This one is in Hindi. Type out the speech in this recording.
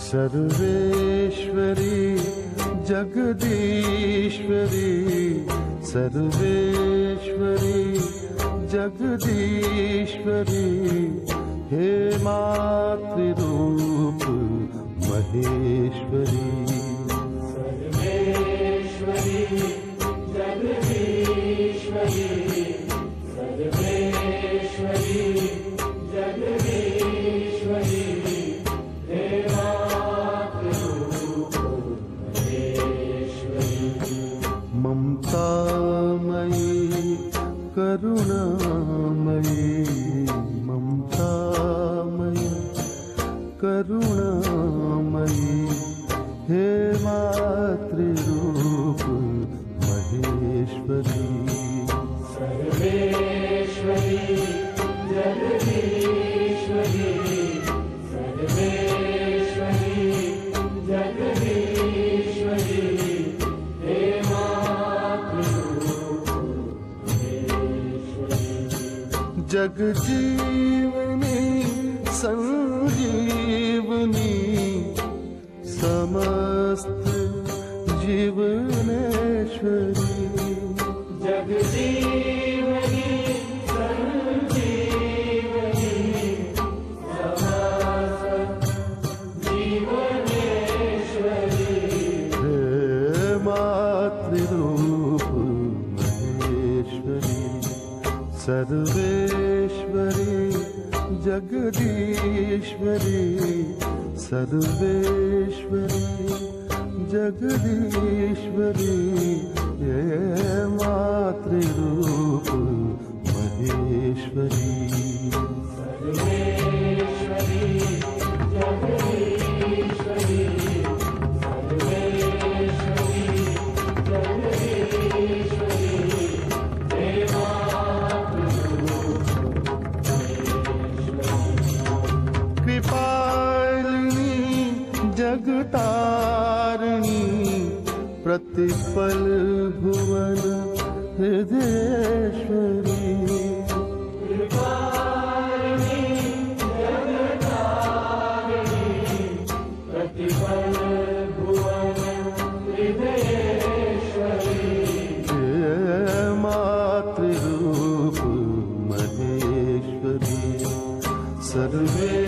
सर्वेश्वरी जगदीश्वरी, सर्वेश्वरी जगदीश्वरी, हे मातृरूप महेश्वरी। सर्वेश्वरी जगदीश्वरी, सर्वेश्वरी जगदीश्वरी, हे मातृरूप महेश्वरी। ममतामयी करुणामयी, ममतामयी करुणामयी, हे मातृरूप महेश्वरी। सर्वेश्वरी जगदीश्वरी, सर्वेश्वरी जगदीश्वरी, हे मातृरूप महेश्वरी। जगजीवनी संजीवनी, समस्त जीवनेश्वरी। जगजीवनी संजीवनी, समस्त जीवनेश्वरी, हे मातृरूप महेश्वरी। सर्वेश्वरी जगदीश्वरी, सर्वेश्वरी जगदीश्वरी, हे मातृरूप महेश्वरी। सर्वेश्वरी जगदीश्वरी, सर्वेश्वरी जगदीश्वरी, हे मातृरूप महेश्वरी। कृपालिनी जगतारिणी, प्रतिपल भुवन हृदयेश्वरी। कृपालिनी जगतारिणी, प्रतिपल भुवन हृदयेश्वरी, हे मातृरूप महेश्वरी। सर्वे